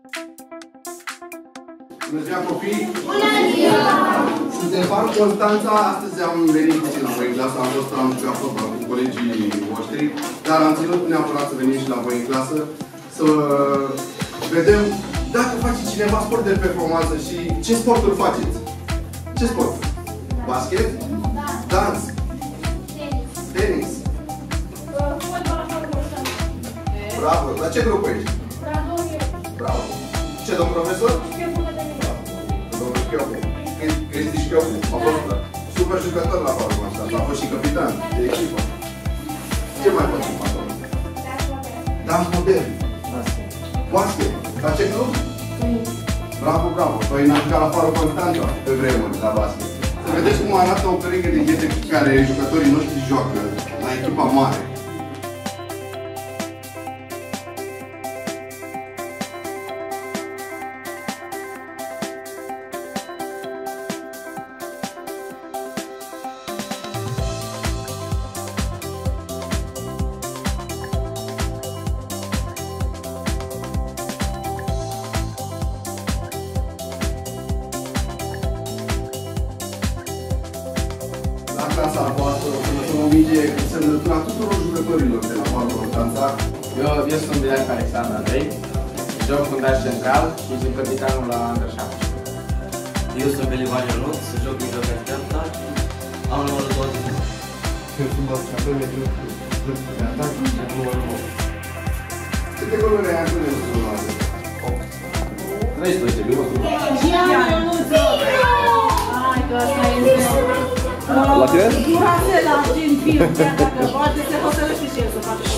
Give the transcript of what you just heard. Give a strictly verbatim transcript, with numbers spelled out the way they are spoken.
Bună ziua, copii! Bună ziua! Suntem Faro Constanța. Astăzi am venit puțin la voi în clasă. Am fost am jucat fotbal cu colegii voștri, dar am ținut neapărat să venim și la voi în clasă să vedem dacă face cineva sport de performanță și ce sporturi faceți. Ce sport? Basket? Dans? Tenis? Bravo! La ce grup ești? Bravo! Ce, domn profesor? Domnul Șchiopu. Cristi Șchiopu. A fost super jucător la Faro Constanța. A fost și capitan de echipă. Ce mai facem acolo? Dans modern. Basket. La ce club? Bravo, bravo. Păi n-am jucat la Faro Constanța pe vremuri la basket. Să vedeți cum arată o pereche de ghete care jucătorii noștri joacă la echipa mare. La clasa voastră o să lăsăm o migie semnătura tuturor jucătorilor de la Faro Constanța. Eu, eu sunt Bileac Alexandru Andrei, joc fundaș central și sunt capitanul la Under șaptesprezece. Eu sunt Belivan Ionut, joc mijlocaș central, am numărul douăzeci. Eu sunt bascator, joc vârful de atac și am numărul opt. Câte goluri ai acum în turnul? opt. treisprezece, bine mă spun. Hai că asta este... La tine? Durasela din film, chiar dacă poate se hotărăște și el să facă.